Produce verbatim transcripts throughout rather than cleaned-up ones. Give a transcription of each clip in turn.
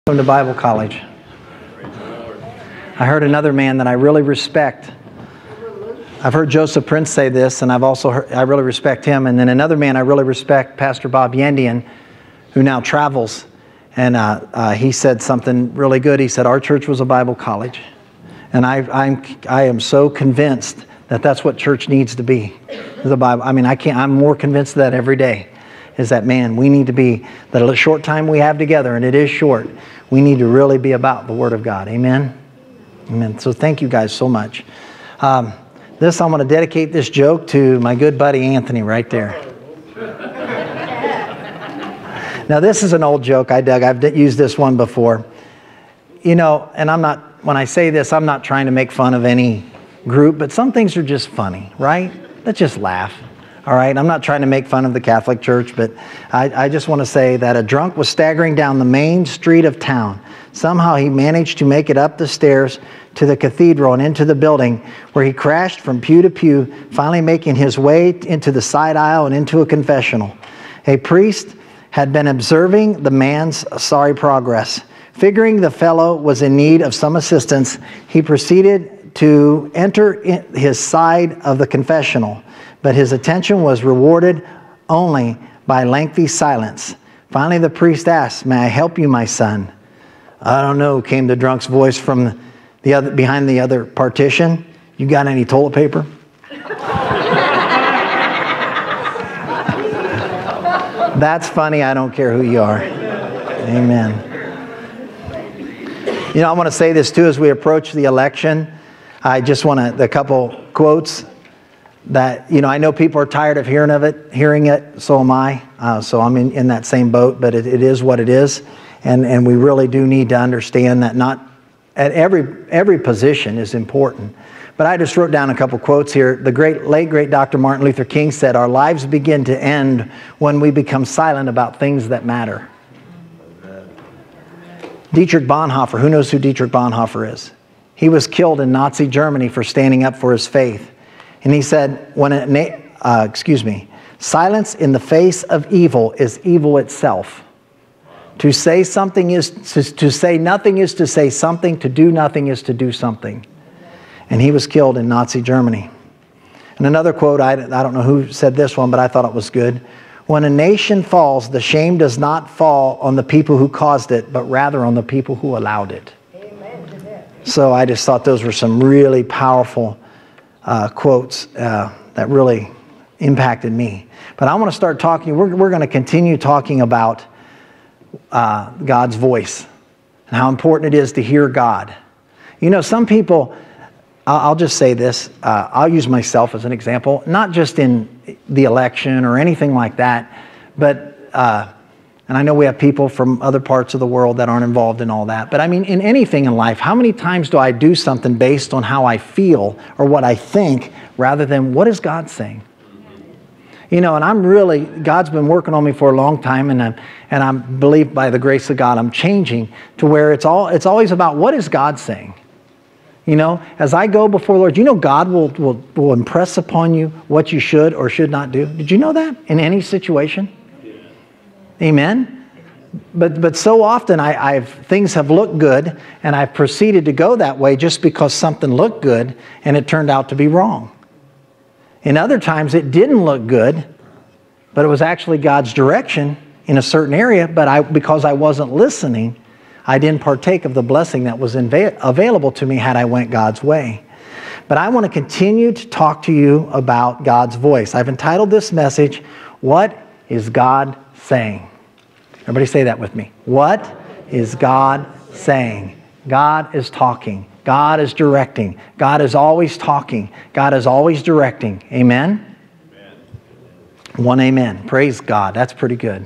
Welcome to Bible college. I heard another man that I really respect. I've heard Joseph Prince say this, and I've also heard, I really respect him. And then another man I really respect, Pastor Bob Yandian, who now travels. And uh, uh, he said something really good. He said, our church was a Bible college. And I, I'm, I am so convinced that that's what church needs to be. The Bible. I mean, I can't, I'm more convinced of that every day. Is that, man, we need to be, that a short time we have together, and it is short, we need to really be about the Word of God. Amen? Amen. So thank you guys so much. Um, this, I'm going to dedicate this joke to my good buddy Anthony right there. Now, this is an old joke I dug. I've used this one before. You know, and I'm not, when I say this, I'm not trying to make fun of any group, but some things are just funny, right? Let's just laugh. All right, I'm not trying to make fun of the Catholic Church, but I, I just want to say that a drunk was staggering down the main street of town. Somehow he managed to make it up the stairs to the cathedral and into the building, where he crashed from pew to pew, finally making his way into the side aisle and into a confessional. A priest had been observing the man's sorry progress. Figuring the fellow was in need of some assistance, he proceeded to enter his side of the confessional. But his attention was rewarded only by lengthy silence. Finally, the priest asked, "May I help you, my son?" "I don't know," came the drunk's voice from the other, behind the other partition. "You got any toilet paper?" That's funny. I don't care who you are. Amen. You know, I want to say this too as we approach the election. I just want to, a couple quotes. That, you know, I know people are tired of hearing of it, hearing it, so am I. Uh, so I'm in, in that same boat, but it, it is what it is. And and we really do need to understand that not at every every position is important. But I just wrote down a couple quotes here. The great, late great Doctor Martin Luther King said, "Our lives begin to end when we become silent about things that matter." Dietrich Bonhoeffer, who knows who Dietrich Bonhoeffer is? He was killed in Nazi Germany for standing up for his faith. And he said, "When a, uh, excuse me, silence in the face of evil is evil itself. To say something is to, to say nothing is to say something. To do nothing is to do something." And he was killed in Nazi Germany. And another quote, I, I don't know who said this one, but I thought it was good. "When a nation falls, the shame does not fall on the people who caused it, but rather on the people who allowed it." Amen to that. So I just thought those were some really powerful Uh, quotes uh, that really impacted me. But I want to start talking, we're, we're going to continue talking about uh, God's voice and how important it is to hear God. You know, some people, I'll, I'll just say this, uh, I'll use myself as an example, not just in the election or anything like that, but, uh, and I know we have people from other parts of the world that aren't involved in all that, but I mean, in anything in life, how many times do I do something based on how I feel or what I think rather than what is God saying? You know, and I'm really, God's been working on me for a long time, and I'm, and I believe by the grace of God, I'm changing to where it's all, it's always about what is God saying? You know, as I go before the Lord, you know God will, will, will impress upon you what you should or should not do. Did you know that in any situation? Amen. But but so often I, I've things have looked good, and I've proceeded to go that way just because something looked good, and it turned out to be wrong. In other times it didn't look good, but it was actually God's direction in a certain area. But I because I wasn't listening, I didn't partake of the blessing that was inva- available to me had I went God's way. But I want to continue to talk to you about God's voice. I've entitled this message, "What is God saying?" Everybody say that with me. What is God saying? God is talking. God is directing. God is always talking. God is always directing. Amen? Amen. One amen. Praise God. That's pretty good.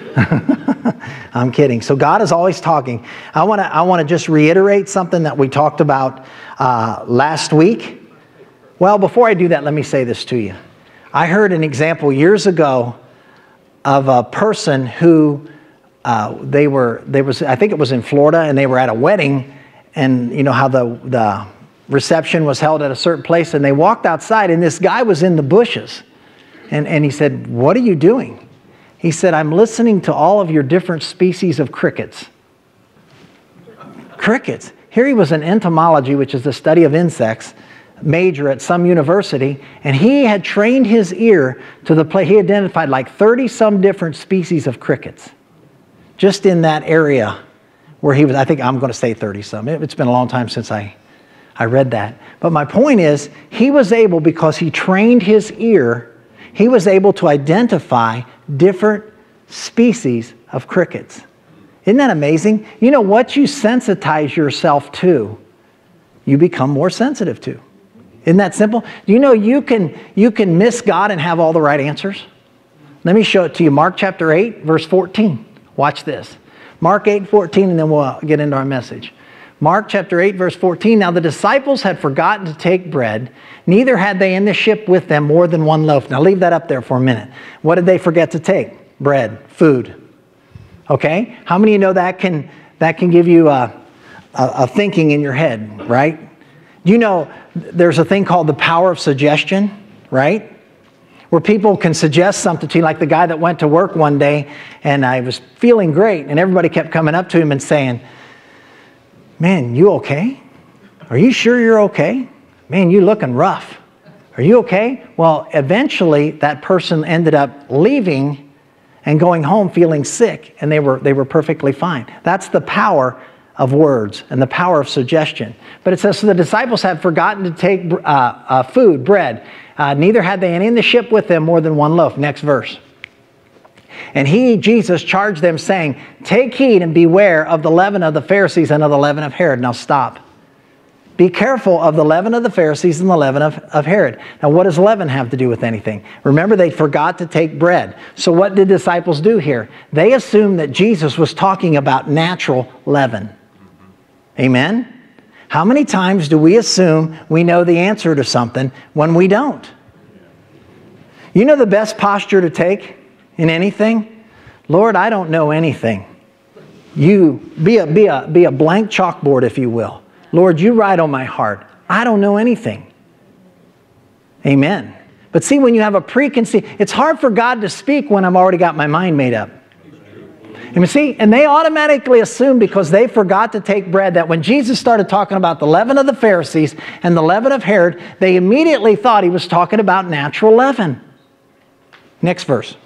I'm kidding. So God is always talking. I want to I want to just reiterate something that we talked about uh, last week. Well, before I do that, let me say this to you. I heard an example years ago of a person who uh, they were, they was, I think it was in Florida, and they were at a wedding, and you know how the, the reception was held at a certain place, and they walked outside, and this guy was in the bushes. And, and he said, "What are you doing?" He said, "I'm listening to all of your different species of crickets." Crickets. Here he was an entomology, which is the study of insects, major at some university, and he had trained his ear to the place. He identified like thirty some different species of crickets just in that area where he was. I think I'm going to say thirty some. It's been a long time since I, I read that. But my point is, he was able, because he trained his ear, he was able to identify different species of crickets. Isn't that amazing? You know, what you sensitize yourself to, you become more sensitive to. Isn't that simple? Do you know you can, you can miss God and have all the right answers? Let me show it to you. Mark chapter eight, verse fourteen. Watch this. Mark eight, fourteen, and then we'll get into our message. Mark chapter eight, verse fourteen. Now the disciples had forgotten to take bread, neither had they in the ship with them more than one loaf. Now leave that up there for a minute. What did they forget to take? Bread, food. Okay? How many of you know that can, that can give you a, a, a thinking in your head, right? You know, there's a thing called the power of suggestion, right? Where people can suggest something to you, like the guy that went to work one day and I was feeling great and everybody kept coming up to him and saying, man, you okay? Are you sure you're okay? Man, you looking rough. Are you okay? Well, eventually that person ended up leaving and going home feeling sick, and they were, they were perfectly fine. That's the power of words and the power of suggestion. But it says, so the disciples had forgotten to take uh, uh, food, bread. Uh, neither had they any in the ship with them more than one loaf. Next verse. And he, Jesus, charged them, saying, take heed and beware of the leaven of the Pharisees and of the leaven of Herod. Now stop. Be careful of the leaven of the Pharisees and the leaven of, of Herod. Now what does leaven have to do with anything? Remember, they forgot to take bread. So what did disciples do here? They assumed that Jesus was talking about natural leaven. Amen? How many times do we assume we know the answer to something when we don't? You know the best posture to take in anything? Lord, I don't know anything. You be a, be a, be a blank chalkboard, if you will. Lord, you write on my heart. I don't know anything. Amen. But see, when you have a preconceived, it's hard for God to speak when I've already got my mind made up. And see, and they automatically assumed, because they forgot to take bread, that when Jesus started talking about the leaven of the Pharisees and the leaven of Herod, they immediately thought he was talking about natural leaven. Next verse.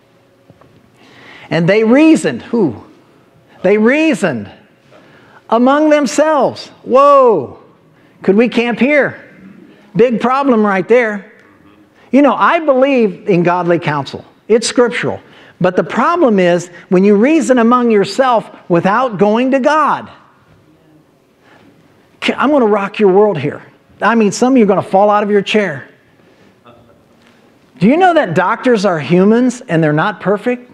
And they reasoned. Who? They reasoned among themselves. Whoa. Could we camp here? Big problem right there. You know, I believe in godly counsel. It's scriptural. But the problem is when you reason among yourself without going to God. I'm going to rock your world here. I mean, some of you are going to fall out of your chair. Do you know that doctors are humans and they're not perfect?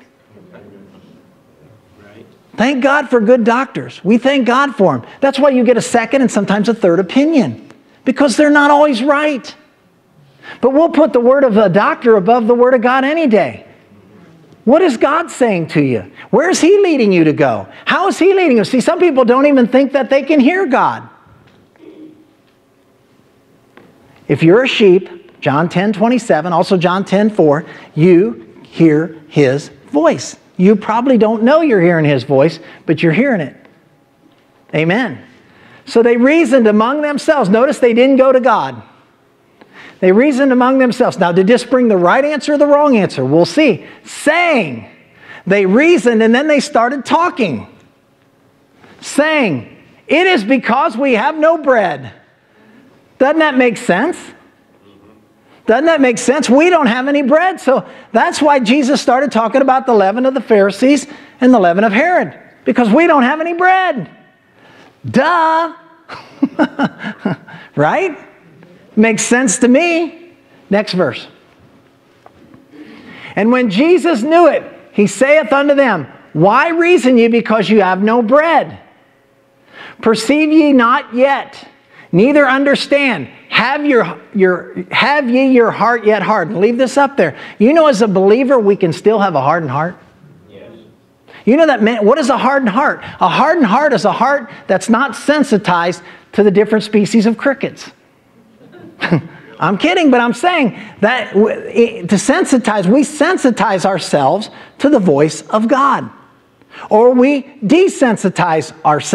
Thank God for good doctors. We thank God for them. That's why you get a second and sometimes a third opinion. Because they're not always right. But we'll put the word of a doctor above the word of God any day. What is God saying to you? Where is He leading you to go? How is He leading you? See, some people don't even think that they can hear God. If you're a sheep, John ten twenty-seven, also John ten four, you hear His voice. You probably don't know you're hearing His voice, but you're hearing it. Amen. So they reasoned among themselves. Notice they didn't go to God. They reasoned among themselves. Now, did this bring the right answer or the wrong answer? We'll see. Saying. They reasoned and then they started talking. Saying, it is because we have no bread. Doesn't that make sense? Doesn't that make sense? We don't have any bread. So that's why Jesus started talking about the leaven of the Pharisees and the leaven of Herod. Because we don't have any bread. Duh. Right? Makes sense to me. Next verse. And when Jesus knew it, He saith unto them, why reason ye because you have no bread? Perceive ye not yet, neither understand. Have, your, your, have ye your heart yet hardened? Leave this up there. You know, as a believer, we can still have a hardened heart. Yes. You know that, man, what is a hardened heart? A hardened heart is a heart that's not sensitized to the different species of crickets. I'm kidding, but I'm saying that to sensitize, we sensitize ourselves to the voice of God. Or we desensitize ourselves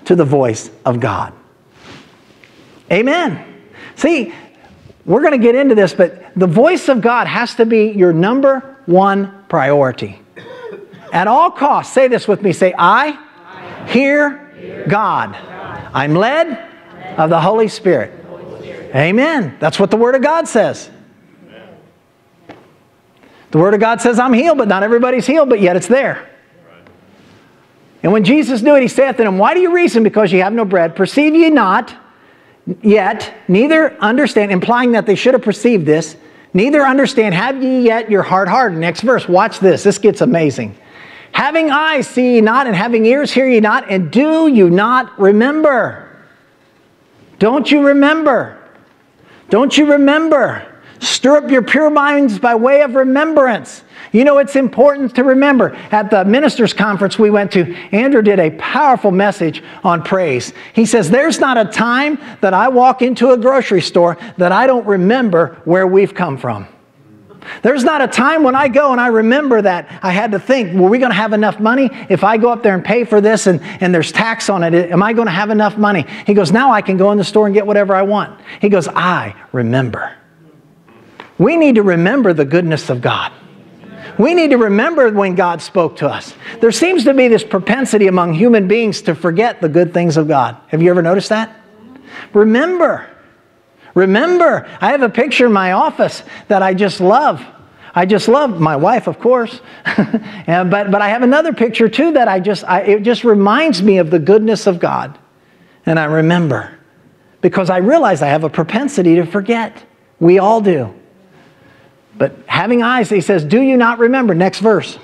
to the voice of God. Amen. See, we're going to get into this, but the voice of God has to be your number one priority. At all costs, say this with me. Say, I, I hear, hear God. God. I'm led, led of the Holy Spirit. The Holy Spirit. Amen. That's what the Word of God says. Amen. The Word of God says I'm healed, but not everybody's healed, but yet it's there. Right. And when Jesus knew it, he saith to them, why do you reason because ye have no bread? Perceive ye not yet, neither understand, implying that they should have perceived this, neither understand, have ye yet your heart hardened. Next verse, watch this. This gets amazing. Having eyes see ye not, and having ears hear ye not, and do you not remember? Don't you remember? Don't you remember? Stir up your pure minds by way of remembrance. You know, it's important to remember. At the ministers' conference we went to, Andrew did a powerful message on praise. He says, there's not a time that I walk into a grocery store that I don't remember where we've come from. There's not a time when I go and I remember that I had to think, were we going to have enough money? If I go up there and pay for this and, and there's tax on it, am I going to have enough money? He goes, now I can go in the store and get whatever I want. He goes, I remember. We need to remember the goodness of God. We need to remember when God spoke to us. There seems to be this propensity among human beings to forget the good things of God. Have you ever noticed that? Remember. Remember. I have a picture in my office that I just love. I just love my wife, of course. but, but I have another picture too that I just, I, it just reminds me of the goodness of God. And I remember. Because I realize I have a propensity to forget. We all do. But having eyes, he says, do you not remember? Next verse.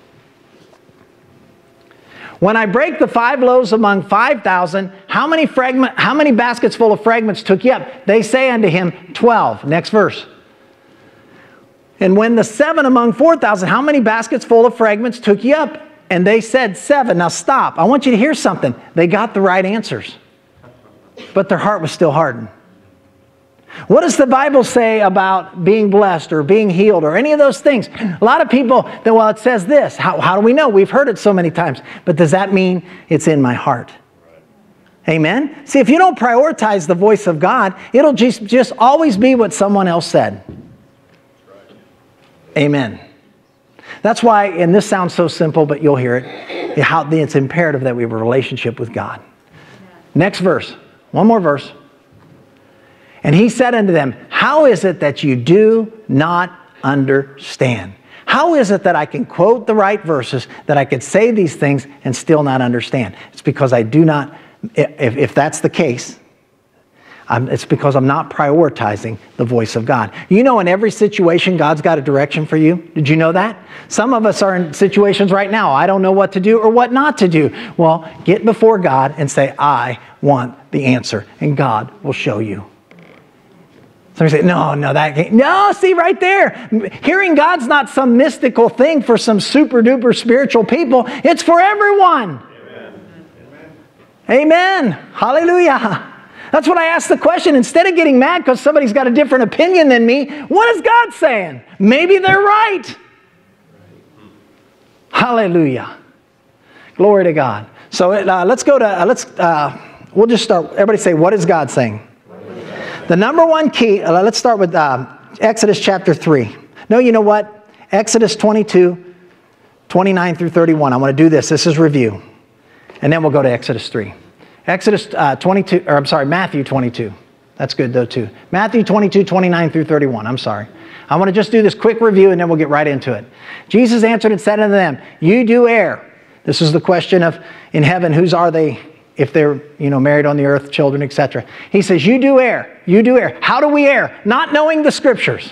When I break the five loaves among five thousand, how many fragment, how many baskets full of fragments took ye up? They say unto him, twelve. Next verse. And when the seven among four thousand, how many baskets full of fragments took ye up? And they said seven. Now stop. I want you to hear something. They got the right answers. But their heart was still hardened. What does the Bible say about being blessed or being healed or any of those things? A lot of people, well, it says this. How, how do we know? We've heard it so many times. But does that mean it's in my heart? Right. Amen? See, if you don't prioritize the voice of God, it'll just, just always be what someone else said. Right. Amen. That's why, and this sounds so simple, but you'll hear it, how it's imperative that we have a relationship with God. Yeah. Next verse. One more verse. And he said unto them, how is it that you do not understand? How is it that I can quote the right verses, that I could say these things and still not understand? It's because I do not, if, if that's the case, I'm, it's because I'm not prioritizing the voice of God. You know, in every situation, God's got a direction for you. Did you know that? Some of us are in situations right now, I don't know what to do or what not to do. Well, get before God and say, I want the answer, and God will show you. Somebody say, no, no, that can't. No, see right there. Hearing God's not some mystical thing for some super duper spiritual people. It's for everyone. Amen. Amen. Hallelujah. That's what I asked the question. Instead of getting mad because somebody's got a different opinion than me, what is God saying? Maybe they're right. Hallelujah. Glory to God. So uh, let's go to, uh, let's, uh, we'll just start. Everybody say, what is God saying? The number one key, uh, let's start with uh, Exodus chapter three. No, you know what? Exodus twenty-two, twenty-nine through thirty-one. I want to do this. This is review. And then we'll go to Exodus three. Exodus uh, twenty-two, or I'm sorry, Matthew twenty-two. That's good though too. Matthew twenty-two, twenty-nine through thirty-one. I'm sorry. I want to just do this quick review and then we'll get right into it. Jesus answered and said unto them, you do err. This is the question of, in heaven, whose are they? If they're, you know, married on the earth, children, et cetera. He says, you do err. You do err. How do we err? Not knowing the Scriptures.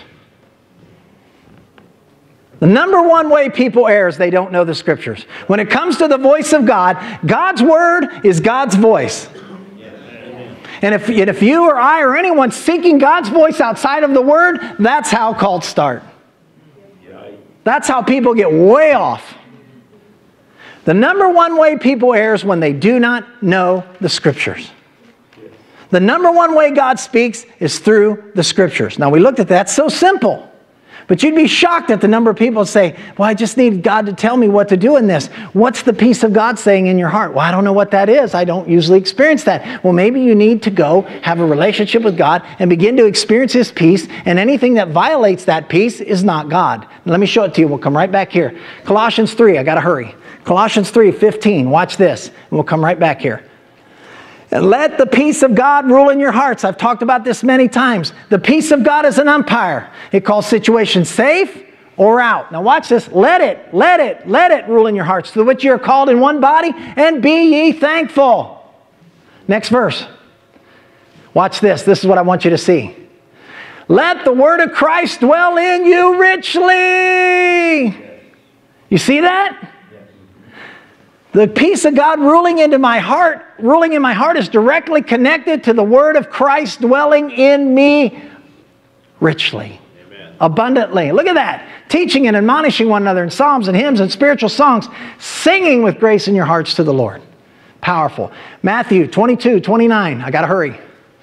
The number one way people err is they don't know the Scriptures. When it comes to the voice of God, God's Word is God's voice. And if, and if you or I or anyone seeking God's voice outside of the Word, that's how cults start. That's how people get way off. The number one way people err is when they do not know the Scriptures. The number one way God speaks is through the Scriptures. Now we looked at that. It's so simple. But you'd be shocked at the number of people that say, well, I just need God to tell me what to do in this. What's the peace of God saying in your heart? Well, I don't know what that is. I don't usually experience that. Well, maybe you need to go have a relationship with God and begin to experience His peace, and anything that violates that peace is not God. Let me show it to you. We'll come right back here. Colossians three, I got to hurry. Colossians three fifteen, watch this, and we'll come right back here. And let the peace of God rule in your hearts. I've talked about this many times. The peace of God is an umpire. It calls situations safe or out. Now watch this. Let it, let it, let it rule in your hearts, to which you are called in one body, and be ye thankful. Next verse. Watch this. This is what I want you to see. Let the word of Christ dwell in you richly. You see that? The peace of God ruling into my heart, ruling in my heart is directly connected to the word of Christ dwelling in me richly, Amen. Abundantly. Look at that. Teaching and admonishing one another in psalms and hymns and spiritual songs, singing with grace in your hearts to the Lord. Powerful. Matthew twenty-two, twenty-nine. I got to hurry.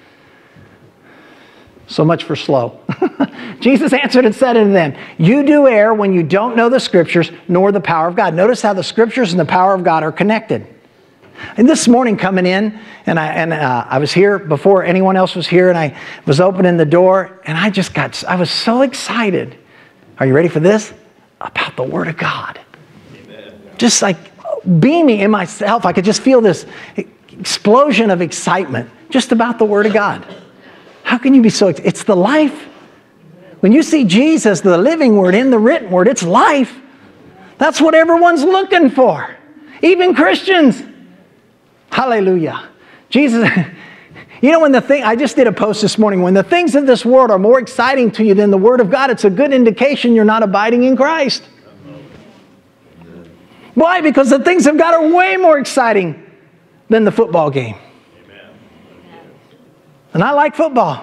So much for slow. Jesus answered and said unto them, you do err when you don't know the Scriptures nor the power of God. Notice how the Scriptures and the power of God are connected. And this morning coming in, and I, and, uh, I was here before anyone else was here, and I was opening the door, and I just got, I was so excited. Are you ready for this? About the Word of God. Amen. Just like beaming in myself, I could just feel this explosion of excitement just about the Word of God. How can you be so excited? It's the life. When you see Jesus, the living Word in the written Word, it's life. That's what everyone's looking for. Even Christians. Hallelujah. Jesus, you know, when the thing, I just did a post this morning, when the things of this world are more exciting to you than the Word of God, it's a good indication you're not abiding in Christ. Why? Because the things of God are way more exciting than the football game. And I like football.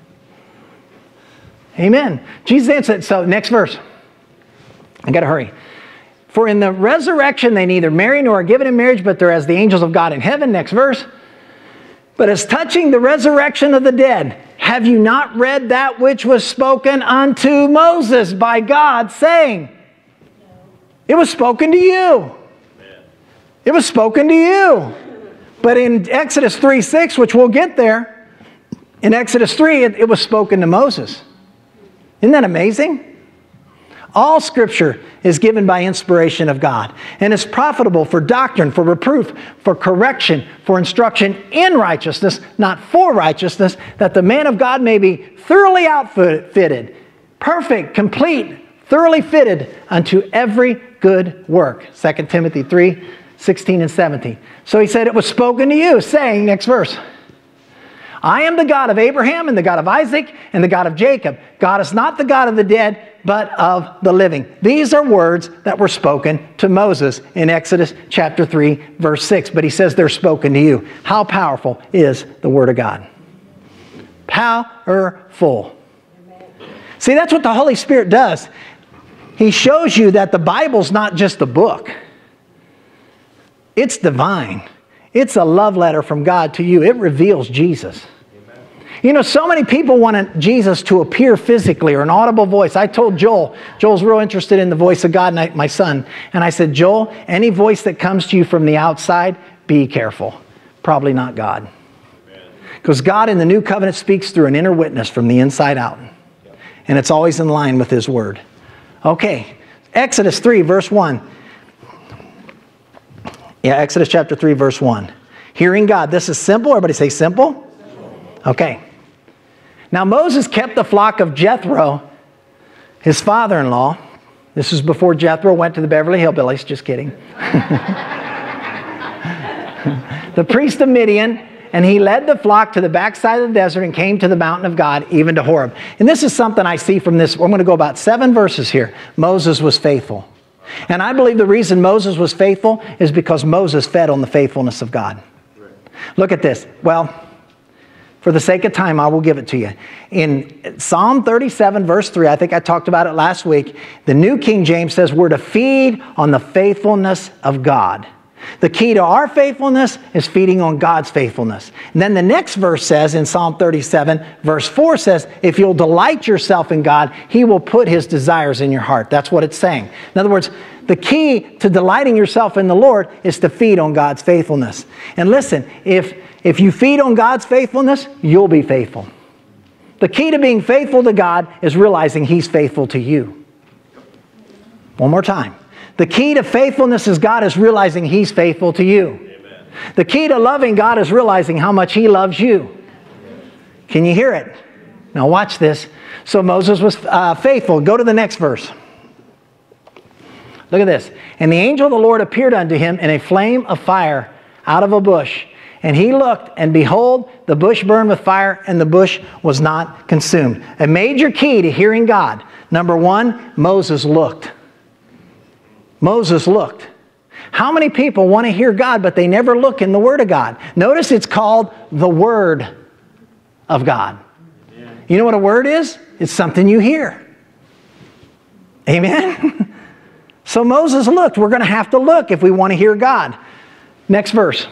Amen. Jesus answered, so next verse. I got to hurry. For in the resurrection they neither marry nor are given in marriage, but they're as the angels of God in heaven. Next verse. But as touching the resurrection of the dead, have you not read that which was spoken unto Moses by God, saying, it was spoken to you. It was spoken to you. But in Exodus three six, which we'll get there, in Exodus three, it, it was spoken to Moses. Isn't that amazing? All Scripture is given by inspiration of God and is profitable for doctrine, for reproof, for correction, for instruction in righteousness, not for righteousness, that the man of God may be thoroughly outfitted, perfect, complete, thoroughly fitted unto every good work. Second Timothy three sixteen and seventeen. So he said, it was spoken to you, saying, next verse, I am the God of Abraham and the God of Isaac and the God of Jacob. God is not the God of the dead, but of the living. These are words that were spoken to Moses in Exodus chapter three, verse six. But he says they're spoken to you. How powerful is the Word of God? Powerful. See, that's what the Holy Spirit does. He shows you that the Bible's not just a book. It's divine. It's a love letter from God to you. It reveals Jesus. Amen. You know, so many people want Jesus to appear physically or an audible voice. I told Joel, Joel's real interested in the voice of God, and I, my son. And I said, Joel, any voice that comes to you from the outside, be careful. Probably not God. Because God in the new covenant speaks through an inner witness from the inside out. And it's always in line with His Word. Okay, Exodus three, verse one. Yeah, Exodus chapter three, verse one. Hearing God. This is simple. Everybody say simple. Okay. Now Moses kept the flock of Jethro, his father-in-law. This is before Jethro went to the Beverly Hillbillies. Just kidding. The priest of Midian, and he led the flock to the backside of the desert and came to the mountain of God, even to Horeb. And this is something I see from this. I'm going to go about seven verses here. Moses was faithful. And I believe the reason Moses was faithful is because Moses fed on the faithfulness of God. Look at this. Well, for the sake of time, I will give it to you. In Psalm thirty-seven, verse three, I think I talked about it last week, the New King James says we're to feed on the faithfulness of God. The key to our faithfulness is feeding on God's faithfulness. And then the next verse says in Psalm thirty-seven, verse four says, if you'll delight yourself in God, He will put His desires in your heart. That's what it's saying. In other words, the key to delighting yourself in the Lord is to feed on God's faithfulness. And listen, if, if you feed on God's faithfulness, you'll be faithful. The key to being faithful to God is realizing He's faithful to you. One more time. The key to faithfulness is God is realizing He's faithful to you. Amen. The key to loving God is realizing how much He loves you. Can you hear it? Now watch this. So Moses was uh, faithful. Go to the next verse. Look at this. And the angel of the Lord appeared unto him in a flame of fire out of a bush. And he looked, and behold, the bush burned with fire, and the bush was not consumed. A major key to hearing God. Number one, Moses looked. Moses looked. How many people want to hear God, but they never look in the Word of God? Notice it's called the Word of God. Yeah. You know what a word is? It's something you hear. Amen? So Moses looked. We're going to have to look if we want to hear God. Next verse.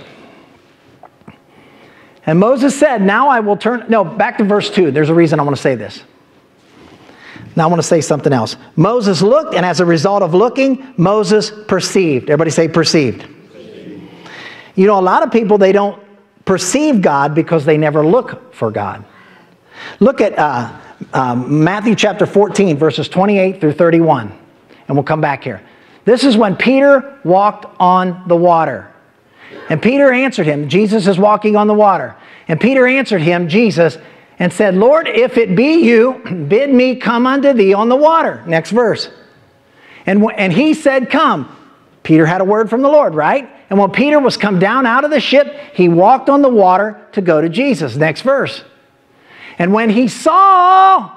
And Moses said, now I will turn... No, back to verse two. There's a reason I want to say this. Now I want to say something else. Moses looked, and as a result of looking, Moses perceived. Everybody say perceived. Perceived. You know, a lot of people, they don't perceive God because they never look for God. Look at uh, um, Matthew chapter fourteen, verses twenty-eight through thirty-one. And we'll come back here. This is when Peter walked on the water. And Peter answered him. Jesus is walking on the water. And Peter answered him, Jesus, and said, Lord, if it be you, bid me come unto thee on the water. Next verse. And, and he said, come. Peter had a word from the Lord, right? And when Peter was come down out of the ship, he walked on the water to go to Jesus. Next verse. And when he saw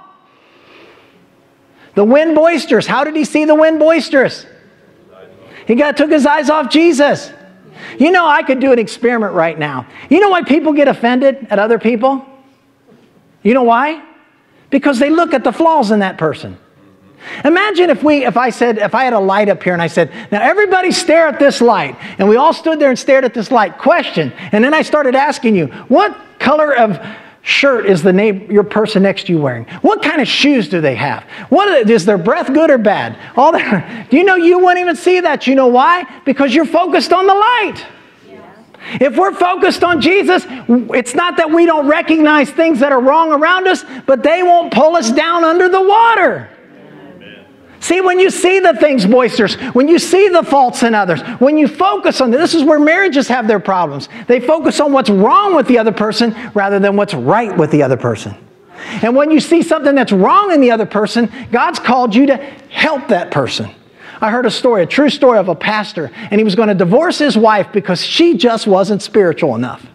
the wind boisterous, how did he see the wind boisterous? He got took his eyes off Jesus. You know, I could do an experiment right now. You know why people get offended at other people? You know why? Because they look at the flaws in that person. Imagine if we, if I said, if I had a light up here and I said, now everybody stare at this light. And we all stood there and stared at this light. Question. And then I started asking you, what color of shirt is the neighbor, your person next to you wearing? What kind of shoes do they have? What is their breath good or bad? All that. Do you know you wouldn't even see that? You know why? Because you're focused on the light. If we're focused on Jesus, it's not that we don't recognize things that are wrong around us, but they won't pull us down under the water. Amen. See, when you see the things boisterous, when you see the faults in others, when you focus on this is where marriages have their problems. They focus on what's wrong with the other person rather than what's right with the other person. And when you see something that's wrong in the other person, God's called you to help that person. I heard a story, a true story of a pastor, and he was going to divorce his wife because she just wasn't spiritual enough.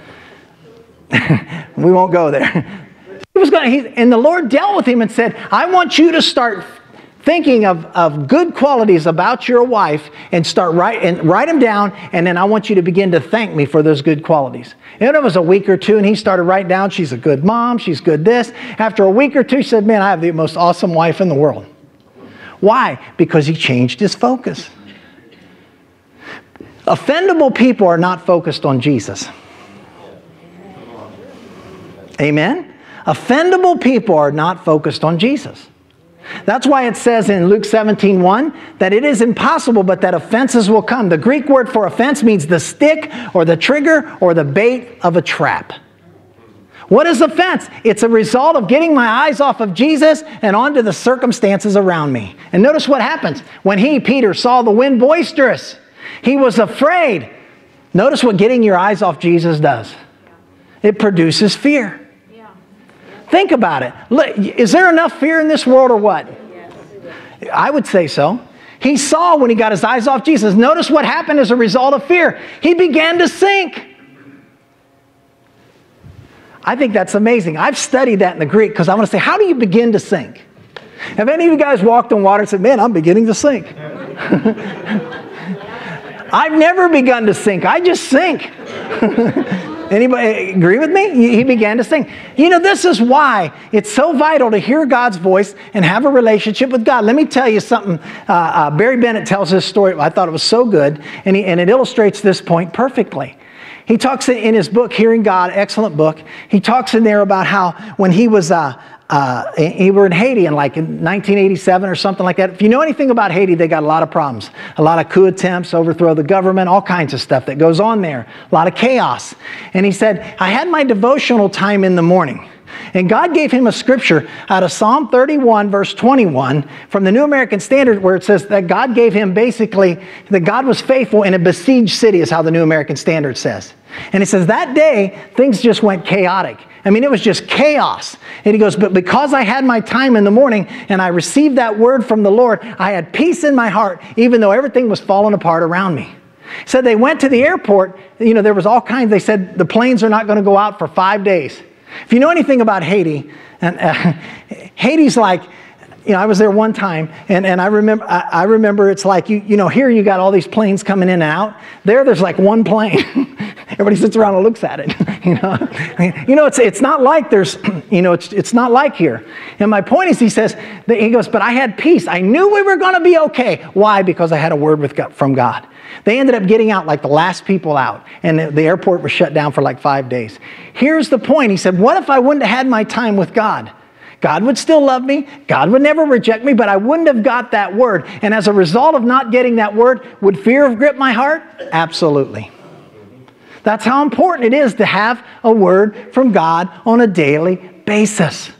We won't go there. He was going to, he, and the Lord dealt with him and said, I want you to start thinking of, of good qualities about your wife and start write, and write them down, and then I want you to begin to thank me for those good qualities. And it was a week or two, and he started writing down, she's a good mom, she's good this. After a week or two, he said, man, I have the most awesome wife in the world. Why? Because he changed his focus. Offendable people are not focused on Jesus. Amen? Offendable people are not focused on Jesus. That's why it says in Luke seventeen one that it is impossible but that offenses will come. The Greek word for offense means the stick or the trigger or the bait of a trap. What is offense? It's a result of getting my eyes off of Jesus and onto the circumstances around me. And notice what happens. When he, Peter, saw the wind boisterous, he was afraid. Notice what getting your eyes off Jesus does. It produces fear. Yeah. Think about it. Is there enough fear in this world or what? Yes. I would say so. He saw when he got his eyes off Jesus. Notice what happened as a result of fear. He began to sink. I think that's amazing. I've studied that in the Greek because I want to say, how do you begin to sink? Have any of you guys walked on water and said, man, I'm beginning to sink? I've never begun to sink. I just sink. Anybody agree with me? He began to sing. You know, this is why it's so vital to hear God's voice and have a relationship with God. Let me tell you something. Uh, uh, Barry Bennett tells this story. I thought it was so good, and, he, and it illustrates this point perfectly. He talks in his book, Hearing God, excellent book. He talks in there about how when he was, uh, uh, he were in Haiti in like in nineteen eighty-seven or something like that. If you know anything about Haiti, they got a lot of problems. A lot of coup attempts, overthrow the government, all kinds of stuff that goes on there. A lot of chaos. And he said, I had my devotional time in the morning. And God gave him a scripture out of Psalm thirty-one, verse twenty-one, from the New American Standard, where it says that God gave him basically, that God was faithful in a besieged city, is how the New American Standard says. And it says that day, things just went chaotic. I mean, it was just chaos. And he goes, but because I had my time in the morning and I received that word from the Lord, I had peace in my heart, even though everything was falling apart around me. He said they went to the airport. You know, there was all kinds. They said the planes are not going to go out for five days. If you know anything about Haiti, and uh, Haiti's like, you know, I was there one time, and, and I remember I, I remember it's like, you you know, here you got all these planes coming in and out. There, there's like one plane. Everybody sits around and looks at it. You know, I mean, you know, it's it's not like there's, you know, it's it's not like here. And my point is, he says, that he goes, but I had peace. I knew we were going to be okay. Why? Because I had a word with God, from God. They ended up getting out like the last people out, and the, the airport was shut down for like five days. Here's the point. He said, what if I wouldn't have had my time with God? God would still love me. God would never reject me, but I wouldn't have got that word. And as a result of not getting that word, would fear have gripped my heart? Absolutely. That's how important it is to have a word from God on a daily basis.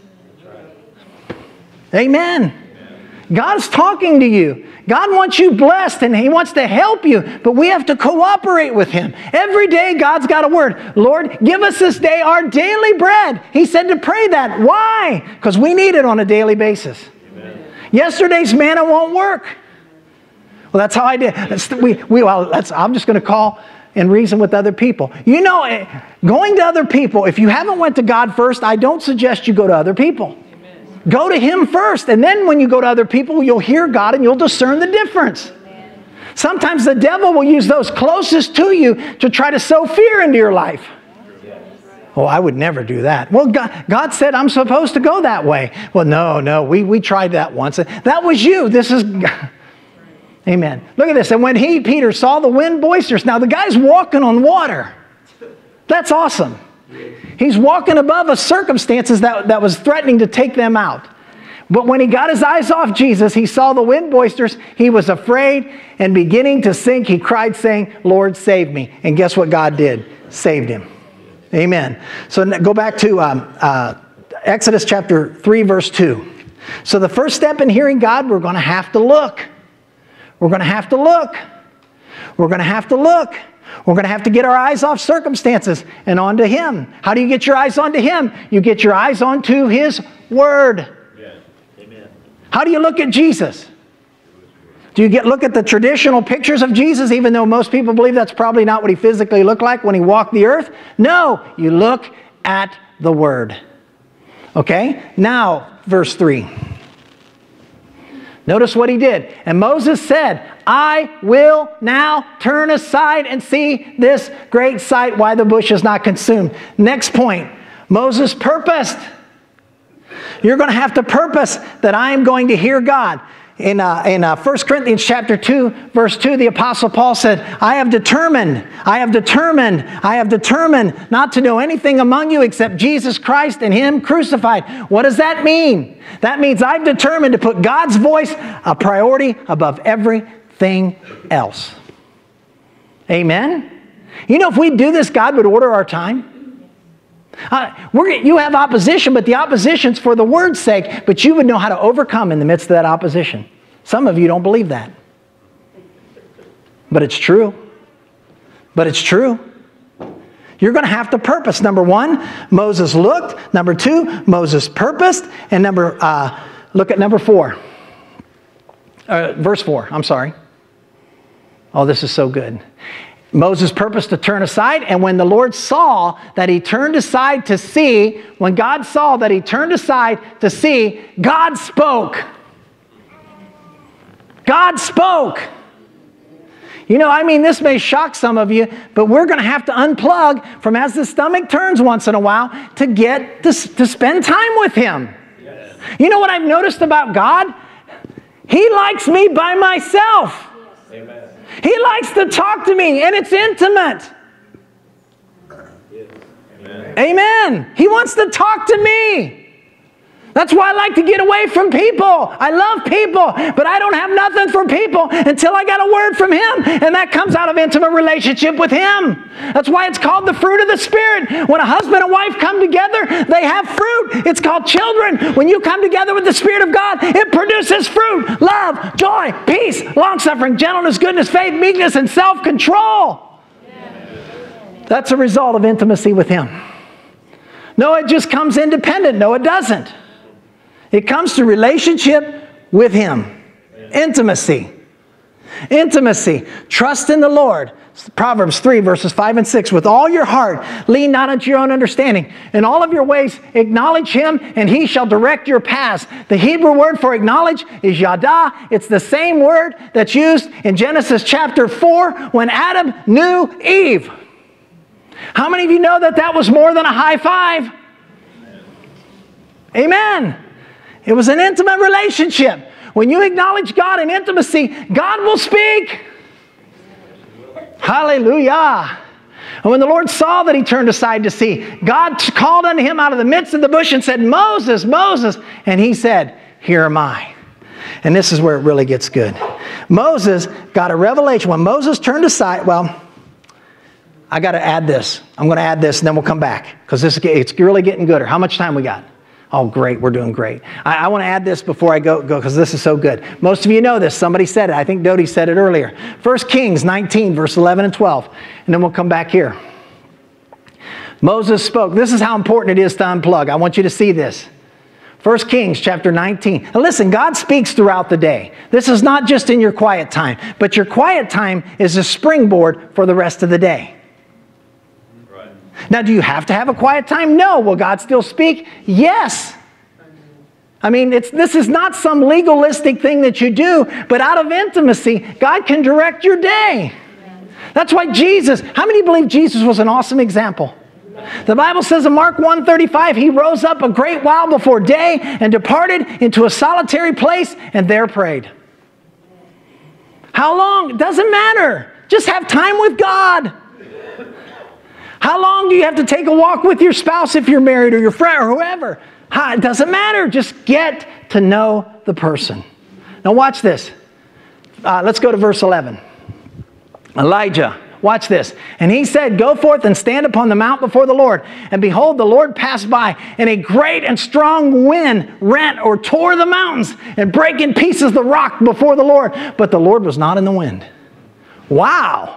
Amen. God's talking to you. God wants you blessed, and He wants to help you, but we have to cooperate with Him. Every day, God's got a word. Lord, give us this day our daily bread. He said to pray that. Why? Because we need it on a daily basis. Amen. Yesterday's manna won't work. Well, that's how I did. That's, we, we, well, that's, I'm just going to call and reason with other people. You know, going to other people, if you haven't went to God first, I don't suggest you go to other people. Go to Him first, and then when you go to other people, you'll hear God and you'll discern the difference. Amen. Sometimes the devil will use those closest to you to try to sow fear into your life. Oh, I would never do that. Well, God, God said I'm supposed to go that way. Well, no, no, we, we tried that once. That was you. This is... Amen. Look at this. And when he, Peter, saw the wind boisterous, now the guy's walking on water. That's awesome. He's walking above a circumstances that, that was threatening to take them out. But when he got his eyes off Jesus, he saw the wind boisterous. He was afraid, and beginning to sink, he cried, saying, Lord, save me. And guess what God did? Saved him. Amen. So go back to um, uh, Exodus chapter three, verse two. So the first step in hearing God, we're going to have to look. We're going to have to look. We're going to have to look. We're going to have to get our eyes off circumstances and onto Him. How do you get your eyes onto Him? You get your eyes onto His Word. Yeah. Amen. How do you look at Jesus? Do you get look at the traditional pictures of Jesus, even though most people believe that's probably not what He physically looked like when He walked the earth? No, you look at the Word. Okay? Now, verse three. Notice what he did. And Moses said, I will now turn aside and see this great sight, why the bush is not consumed. Next point, Moses purposed. You're going to have to purpose that I am going to hear God. In, uh, in uh, First Corinthians chapter two, verse two, the Apostle Paul said, I have determined, I have determined, I have determined not to know anything among you except Jesus Christ and Him crucified. What does that mean? That means I've determined to put God's voice a priority above everything else. Amen? You know, if we do this, God would order our time. Uh, we're, you have opposition, but the opposition's for the word's sake, but you would know how to overcome in the midst of that opposition. Some of you don't believe that. But it's true. But it's true. You're going to have to purpose. Number one, Moses looked. Number two, Moses purposed. And number, uh, look at number four. Uh, verse four, I'm sorry. Oh, this is so good. Moses purposed to turn aside, and when the Lord saw that he turned aside to see, when God saw that he turned aside to see, God spoke. God spoke. You know, I mean, this may shock some of you, but we're going to have to unplug from as the stomach turns once in a while to get to, to spend time with Him. Yes. You know what I've noticed about God? He likes me by myself. Amen. He likes to talk to me, and it's intimate. Yes. Amen. Amen. He wants to talk to me. That's why I like to get away from people. I love people, but I don't have nothing for people until I got a word from Him. And that comes out of intimate relationship with Him. That's why it's called the fruit of the Spirit. When a husband and wife come together, they have fruit. It's called children. When you come together with the Spirit of God, it produces fruit. Love, joy, peace, long-suffering, gentleness, goodness, faith, meekness, and self-control. That's a result of intimacy with Him. No, it just comes independent. No, it doesn't. It comes through relationship with Him. Intimacy. Intimacy. Trust in the Lord. Proverbs three, verses five and six. With all your heart, lean not unto your own understanding. In all of your ways, acknowledge Him, and He shall direct your paths. The Hebrew word for acknowledge is yada. It's the same word that's used in Genesis chapter four when Adam knew Eve. How many of you know that that was more than a high five? Amen. Amen. It was an intimate relationship. When you acknowledge God in intimacy, God will speak. Hallelujah. And when the Lord saw that he turned aside to see, God called unto him out of the midst of the bush and said, Moses, Moses. And he said, here am I. And this is where it really gets good. Moses got a revelation. When Moses turned aside, well, I got to add this. I'm going to add this and then we'll come back because this it's really getting gooder. How much time we got? Oh, great. We're doing great. I, I want to add this before I go because this is so good. Most of you know this. Somebody said it. I think Dodie said it earlier. First Kings nineteen, verse eleven and twelve. And then we'll come back here. Moses spoke. This is how important it is to unplug. I want you to see this. First Kings chapter nineteen. Now listen, God speaks throughout the day. This is not just in your quiet time, but your quiet time is a springboard for the rest of the day. Now, do you have to have a quiet time? No. Will God still speak? Yes. I mean, it's, this is not some legalistic thing that you do, but out of intimacy, God can direct your day. That's why Jesus, how many believe Jesus was an awesome example? The Bible says in Mark one thirty-five, he rose up a great while before day and departed into a solitary place and there prayed. How long? It doesn't matter. Just have time with God. How long do you have to take a walk with your spouse if you're married or your friend or whoever? It doesn't matter. Just get to know the person. Now watch this. Uh, let's go to verse eleven. Elijah, watch this. And he said, go forth and stand upon the mount before the Lord. And behold, the Lord passed by, and a great and strong wind rent or tore the mountains and brake in pieces the rock before the Lord. But the Lord was not in the wind. Wow.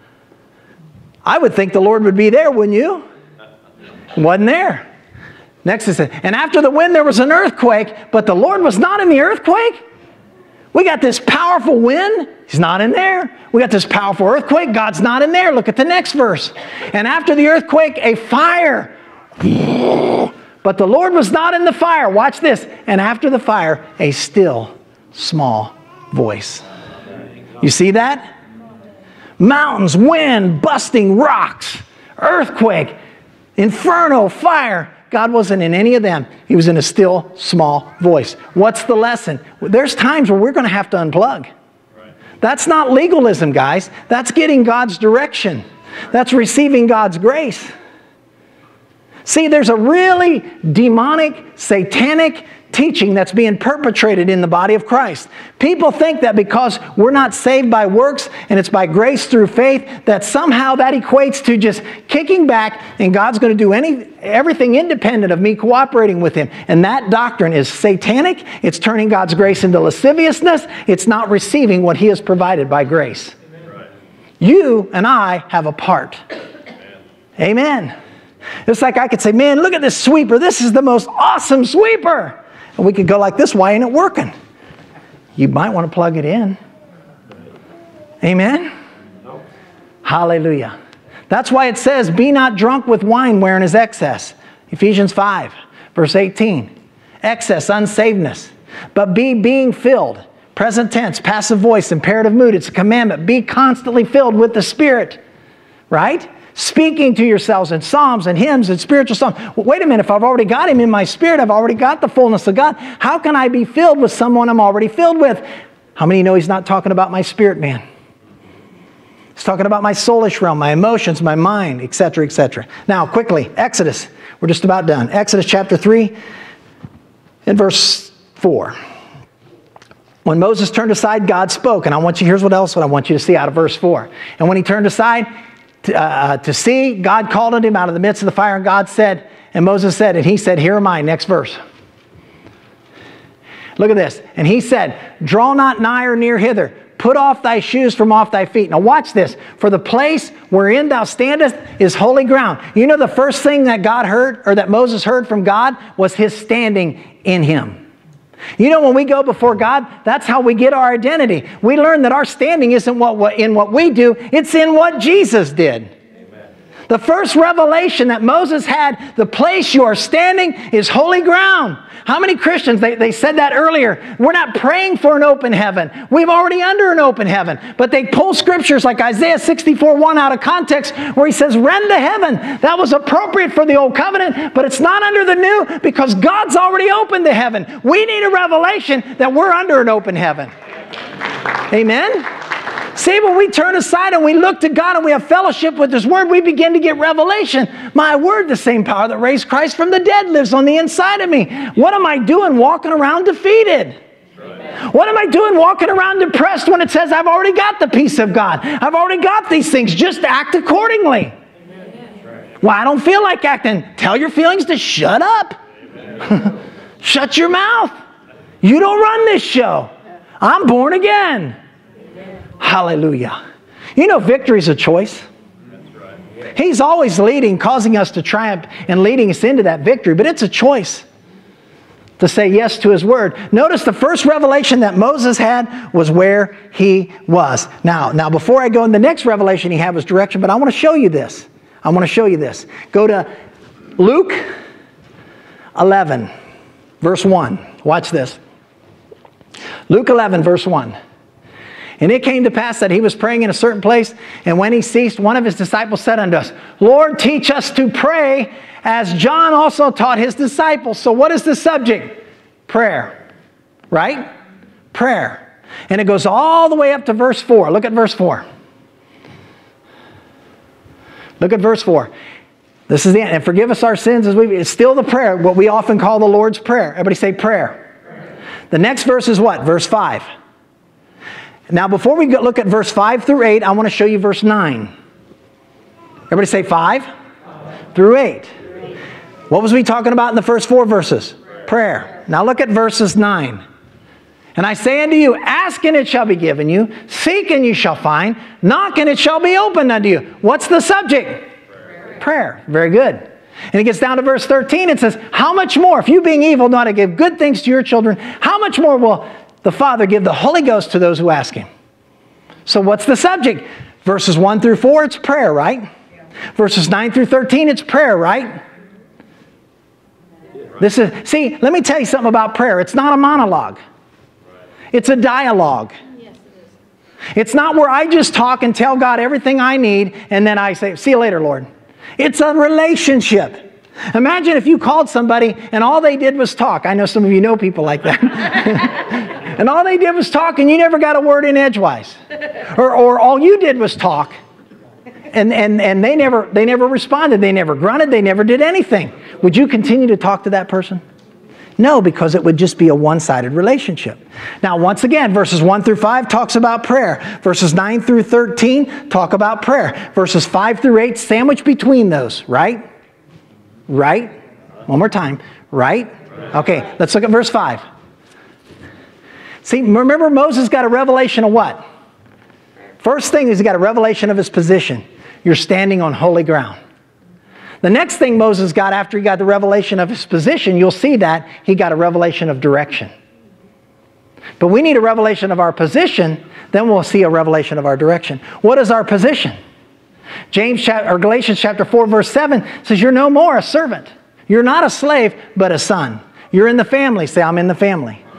I would think the Lord would be there, wouldn't you? Wasn't there. Next it says, and after the wind there was an earthquake, but the Lord was not in the earthquake. We got this powerful wind. He's not in there. We got this powerful earthquake. God's not in there. Look at the next verse. And after the earthquake, a fire. But the Lord was not in the fire. Watch this. And after the fire, a still, small voice. You see that? Mountains, wind, busting rocks, earthquake, inferno, fire. God wasn't in any of them. He was in a still, small voice. What's the lesson? There's times where we're going to have to unplug. Right. That's not legalism, guys. That's getting God's direction. That's receiving God's grace. See, there's a really demonic, satanic teaching that's being perpetrated in the body of Christ. People think that because we're not saved by works and it's by grace through faith, that somehow that equates to just kicking back and God's going to do any everything independent of me cooperating with Him. And that doctrine is satanic. It's turning God's grace into lasciviousness. It's not receiving what He has provided by grace. Amen. You and I have a part. Amen. Amen. It's like I could say, man, look at this sweeper. This is the most awesome sweeper. And we could go like this. Why ain't it working? You might want to plug it in. Amen? No. Hallelujah. That's why it says, be not drunk with wine wherein is excess. Ephesians five, verse eighteen. Excess, unsaved,ness. But be being filled. Present tense, passive voice, imperative mood. It's a commandment. Be constantly filled with the Spirit. Right? Speaking to yourselves in psalms and hymns and spiritual songs. Well, wait a minute, if I've already got Him in my spirit, I've already got the fullness of God, how can I be filled with someone I'm already filled with? How many know He's not talking about my spirit man? He's talking about my soulish realm, my emotions, my mind, et cetera, et cetera. Now, quickly, Exodus. We're just about done. Exodus chapter three and verse four. When Moses turned aside, God spoke. And I want you, here's what else what I want you to see out of verse four. And when he turned aside to, uh, to see, God called on him out of the midst of the fire. And God said, and Moses said, and he said, here am I. Next verse. Look at this. And he said, draw not nigh or near hither. Put off thy shoes from off thy feet. Now watch this. For the place wherein thou standest is holy ground. You know the first thing that God heard, or that Moses heard from God, was his standing in Him. You know, when we go before God, that's how we get our identity. We learn that our standing isn't what, in what we do, it's in what Jesus did. Amen. The first revelation that Moses had, the place you are standing is holy ground. How many Christians, they, they said that earlier, we're not praying for an open heaven. We're already under an open heaven. But they pull scriptures like Isaiah sixty-four one out of context where he says, rend to heaven. That was appropriate for the old covenant, but it's not under the new because God's already opened the heaven. We need a revelation that we're under an open heaven. Amen? See, when we turn aside and we look to God and we have fellowship with His Word, we begin to get revelation. My Word, the same power that raised Christ from the dead, lives on the inside of me. What am I doing walking around defeated? Right. What am I doing walking around depressed when it says I've already got the peace of God? I've already got these things. Just act accordingly. Right. Well, I don't feel like acting. Tell your feelings to shut up. Shut your mouth. You don't run this show. I'm born again. Hallelujah. You know, victory is a choice. That's right. He's always leading, causing us to triumph and leading us into that victory, but it's a choice to say yes to His Word. Notice the first revelation that Moses had was where he was. Now, now before I go in, the next revelation he had was direction, but I want to show you this. I want to show you this. Go to Luke eleven, verse one. Watch this. Luke eleven, verse one. And it came to pass that he was praying in a certain place, and when he ceased, one of his disciples said unto us, Lord, teach us to pray, as John also taught his disciples. So what is the subject? Prayer. Right? Prayer. And it goes all the way up to verse four. Look at verse four. Look at verse four. This is the end. And forgive us our sins as we... It's still the prayer, what we often call the Lord's Prayer. Everybody say prayer. Prayer. The next verse is what? Verse five. Now, before we go look at verse five through eight, I want to show you verse nine. Everybody say five, five. Through eight. What was we talking about in the first four verses? Prayer. Prayer. Now look at verses nine. And I say unto you, ask and it shall be given you. Seek and you shall find. Knock and it shall be opened unto you. What's the subject? Prayer. Prayer. Very good. And it gets down to verse thirteen. It says, how much more, if you being evil know how to give good things to your children, how much more will the Father give the Holy Ghost to those who ask Him? So what's the subject? Verses one through four, it's prayer, right? Yeah. Verses nine through thirteen, it's prayer, right? This is, see, let me tell you something about prayer. It's not a monologue. It's a dialogue. Yes, it is. It's not where I just talk and tell God everything I need and then I say, see you later, Lord. It's a relationship. Imagine if you called somebody and all they did was talk. I know some of you know people like that. And all they did was talk and you never got a word in edgewise. Or, or all you did was talk. And, and, and they never, they never responded. They never grunted. They never did anything. Would you continue to talk to that person? No, because it would just be a one-sided relationship. Now, once again, verses one through five talks about prayer. Verses nine through thirteen talk about prayer. Verses five through eight, sandwiched between those, right? Right? One more time. Right? Okay, let's look at verse five. See, remember Moses got a revelation of what? First thing is he got a revelation of his position. You're standing on holy ground. The next thing Moses got after he got the revelation of his position, you'll see that he got a revelation of direction. But we need a revelation of our position, then we'll see a revelation of our direction. What is our position? James chapter, or Galatians chapter four verse seven says you're no more a servant. You're not a slave, but a son. You're in the family. Say, I'm in the family.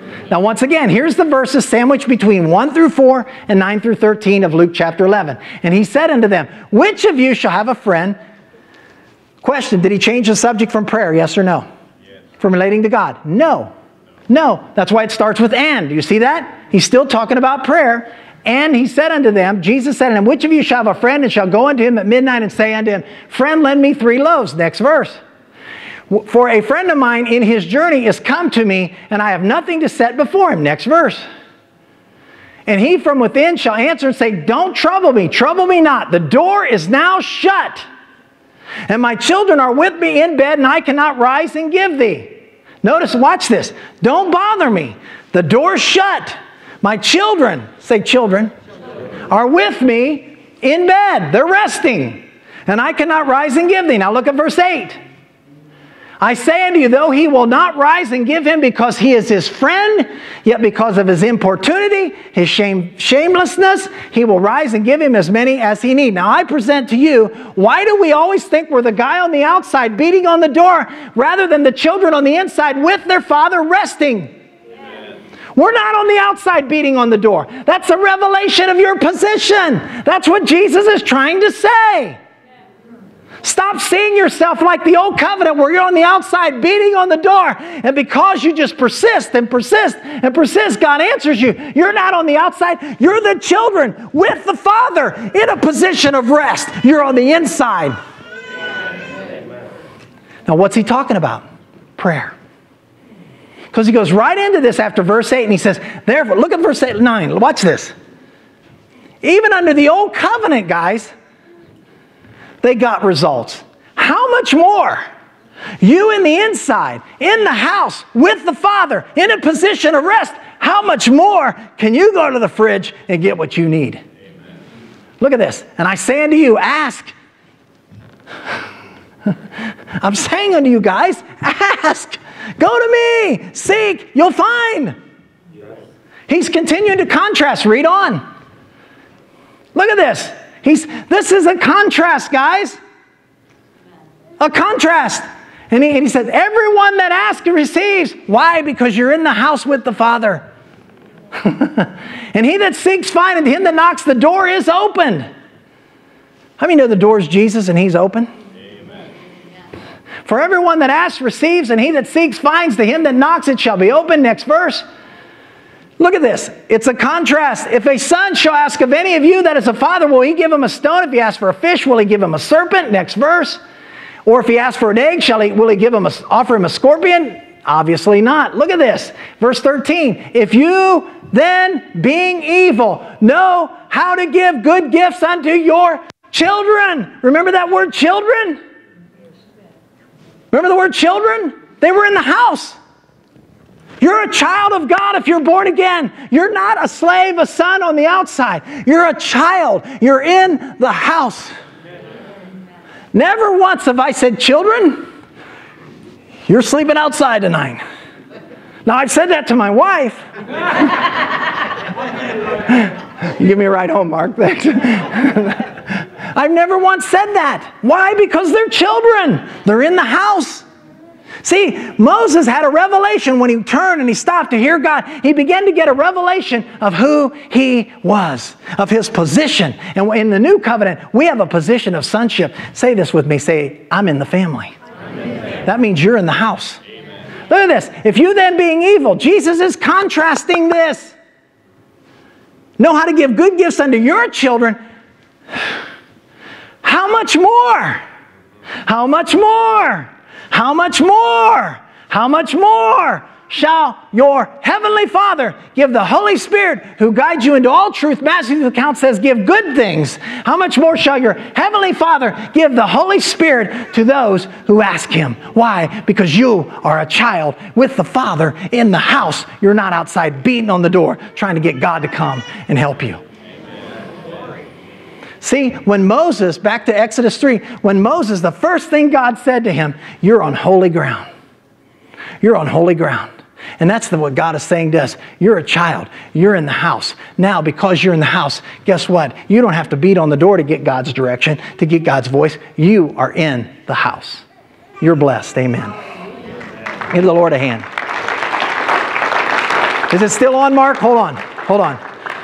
Now, once again, here's the verses sandwiched between one through four and nine through thirteen of Luke chapter eleven. And he said unto them, which of you shall have a friend? Question, did he change the subject from prayer, yes or no? Yes. From relating to God? No. No. That's why it starts with and. Do you see that? He's still talking about prayer. And he said unto them, Jesus said unto them, which of you shall have a friend and shall go unto him at midnight and say unto him, friend, lend me three loaves. Next verse. For a friend of mine in his journey is come to me, and I have nothing to set before him. Next verse. And he from within shall answer and say, don't trouble me, trouble me not. The door is now shut, and my children are with me in bed, and I cannot rise and give thee. Notice, watch this. Don't bother me. The door's shut. My children, say children, children, are with me in bed. They're resting, and I cannot rise and give thee. Now look at verse eight. I say unto you, though he will not rise and give him because he is his friend, yet because of his importunity, his shame, shamelessness, he will rise and give him as many as he need. Now I present to you, why do we always think we're the guy on the outside beating on the door rather than the children on the inside with their father resting? Amen. We're not on the outside beating on the door. That's a revelation of your position. That's what Jesus is trying to say. Stop seeing yourself like the old covenant where you're on the outside beating on the door. And because you just persist and persist and persist, God answers you. You're not on the outside. You're the children with the Father in a position of rest. You're on the inside. Now what's he talking about? Prayer. Because he goes right into this after verse eight and he says, therefore, look at verse eight, nine. Watch this. Even under the old covenant, guys, they got results. How much more? You in the inside, in the house, with the Father, in a position of rest, how much more can you go to the fridge and get what you need? Amen. Look at this. And I say unto you, ask. I'm saying unto you guys, ask. Go to me. Seek. You'll find. Yes. He's continuing to contrast. Read on. Look at this. He's, this is a contrast, guys. A contrast. And he, and he says, everyone that asks receives. Why? Because you're in the house with the Father. And he that seeks finds, and him that knocks, the door is opened. How many know the door is Jesus and he's open? Amen. For everyone that asks receives, and he that seeks finds. To him that knocks it shall be opened. Next verse. Look at this. It's a contrast. If a son shall ask of any of you that is a father, will he give him a stone? If he asks for a fish, will he give him a serpent? Next verse. Or if he asks for an egg, shall he, will he give him a, offer him a scorpion? Obviously not. Look at this. Verse thirteen. If you then, being evil, know how to give good gifts unto your children. Remember that word children? Remember the word children? They were in the house. You're a child of God if you're born again. You're not a slave, a son on the outside. You're a child. You're in the house. Never once have I said, children, you're sleeping outside tonight. Now, I've said that to my wife. You give me a ride home, Mark. Thanks. I've never once said that. Why? Because they're children. They're in the house. See, Moses had a revelation when he turned and he stopped to hear God. He began to get a revelation of who he was, of his position. And in the new covenant, we have a position of sonship. Say this with me. Say, I'm in the family. Amen. That means you're in the house. Amen. Look at this. If you then being evil, Jesus is contrasting this. Know how to give good gifts unto your children. How much more? How much more? How much more? How much more shall your heavenly Father give the Holy Spirit who guides you into all truth? Matthew's account says give good things. How much more shall your heavenly Father give the Holy Spirit to those who ask him? Why? Because you are a child with the Father in the house. You're not outside beating on the door trying to get God to come and help you. See, when Moses, back to Exodus three, when Moses, the first thing God said to him, you're on holy ground. You're on holy ground. And that's the, what God is saying to us. You're a child. You're in the house. Now, because you're in the house, guess what? You don't have to beat on the door to get God's direction, to get God's voice. You are in the house. You're blessed. Amen. Give the Lord a hand. Is it still on, Mark? Hold on. Hold on.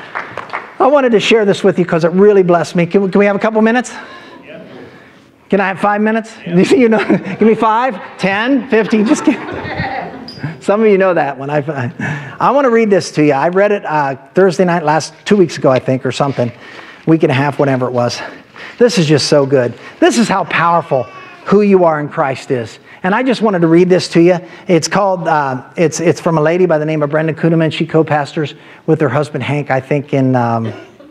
I wanted to share this with you because it really blessed me. Can we, can we have a couple minutes? Yeah. Can I have five minutes? Yeah. You know, give me five, ten, fifteen. Just give. Some of you know that one. I, I want to read this to you. I read it uh, Thursday night, last two weeks ago, I think, or something. Week and a half, whatever it was. This is just so good. This is how powerful who you are in Christ is. And I just wanted to read this to you. It's called, uh, it's it's from a lady by the name of Brenda Kuhneman. She co-pastors with her husband Hank, I think in um,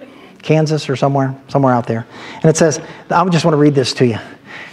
Kansas or somewhere, somewhere out there. And it says, I just want to read this to you.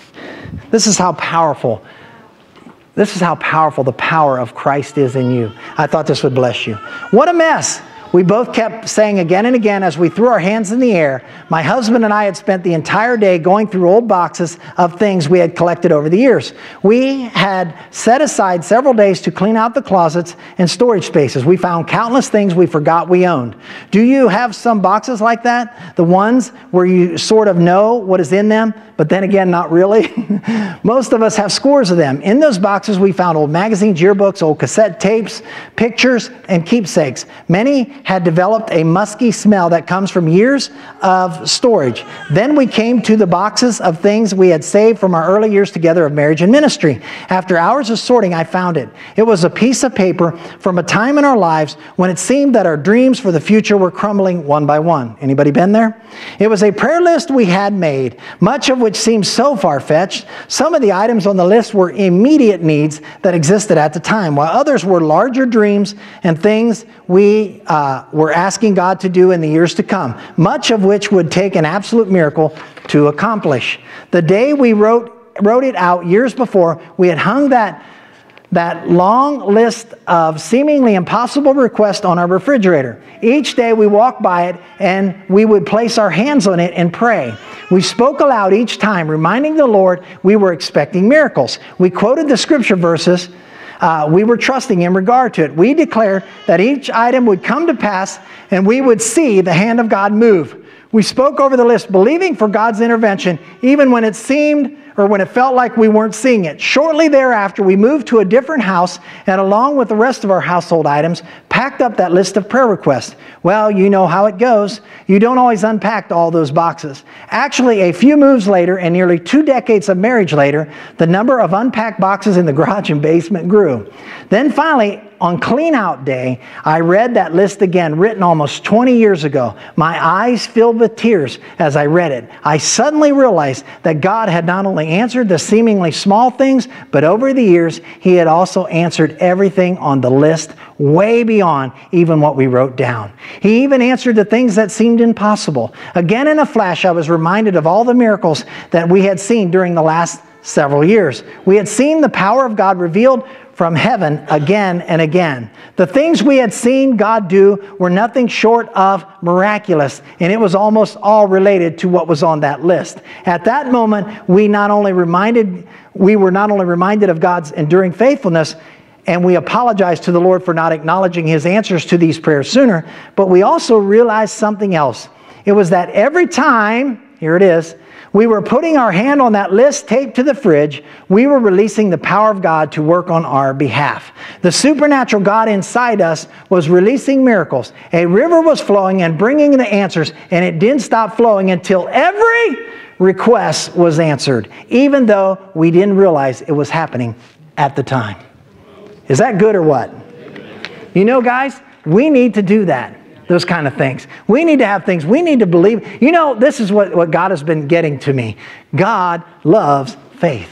This is how powerful, this is how powerful the power of Christ is in you. I thought this would bless you. What a mess. We both kept saying again and again as we threw our hands in the air. My husband and I had spent the entire day going through old boxes of things we had collected over the years. We had set aside several days to clean out the closets and storage spaces. We found countless things we forgot we owned. Do you have some boxes like that? The ones where you sort of know what is in them, but then again, not really? Most of us have scores of them. In those boxes, we found old magazines, yearbooks, old cassette tapes, pictures, and keepsakes. Many had developed a musky smell that comes from years of storage. Then we came to the boxes of things we had saved from our early years together of marriage and ministry. After hours of sorting, I found it. It was a piece of paper from a time in our lives when it seemed that our dreams for the future were crumbling one by one. Anybody been there? It was a prayer list we had made, much of which seemed so far-fetched. Some of the items on the list were immediate needs that existed at the time, while others were larger dreams and things we uh, were asking God to do in the years to come, much of which would take an absolute miracle to accomplish. The day we wrote, wrote it out years before, we had hung that that long list of seemingly impossible requests on our refrigerator. Each day we walked by it and we would place our hands on it and pray. We spoke aloud each time, reminding the Lord we were expecting miracles. We quoted the scripture verses uh, we were trusting in regard to it. We declared that each item would come to pass and we would see the hand of God move. We spoke over the list, believing for God's intervention, even when it seemed or when it felt like we weren't seeing it. Shortly thereafter, we moved to a different house and along with the rest of our household items, packed up that list of prayer requests. Well, you know how it goes. You don't always unpack all those boxes. Actually, a few moves later and nearly two decades of marriage later, the number of unpacked boxes in the garage and basement grew. Then finally, on clean out day, I read that list again, written almost twenty years ago. My eyes filled with tears as I read it. I suddenly realized that God had not only answered the seemingly small things, but over the years, He had also answered everything on the list, way beyond even what we wrote down. He even answered the things that seemed impossible. Again, in a flash, I was reminded of all the miracles that we had seen during the last several years. We had seen the power of God revealed from heaven again and again. The things we had seen God do were nothing short of miraculous, and it was almost all related to what was on that list. At that moment, we not only reminded, we were not only reminded of God's enduring faithfulness, and we apologized to the Lord for not acknowledging His answers to these prayers sooner, but we also realized something else. It was that every time, here it is, we were putting our hand on that list taped to the fridge, we were releasing the power of God to work on our behalf. The supernatural God inside us was releasing miracles. A river was flowing and bringing the answers, and it didn't stop flowing until every request was answered, even though we didn't realize it was happening at the time. Is that good or what? You know, guys, we need to do that. Those kind of things. We need to have things. We need to believe. You know, this is what, what God has been getting to me. God loves faith.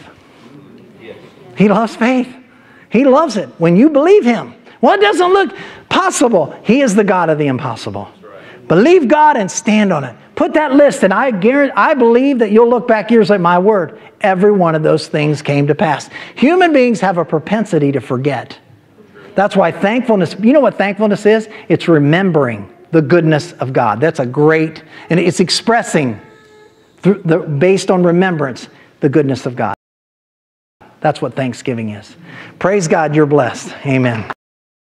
He loves faith. He loves it when you believe Him. Well, it doesn't look possible. He is the God of the impossible. Believe God and stand on it. Put that list, and I guarantee, I believe that you'll look back years like, my word, every one of those things came to pass. Human beings have a propensity to forget. That's why thankfulness, you know what thankfulness is? It's remembering the goodness of God. That's a great, and it's expressing, through the, based on remembrance, the goodness of God. That's what Thanksgiving is. Praise God, you're blessed. Amen.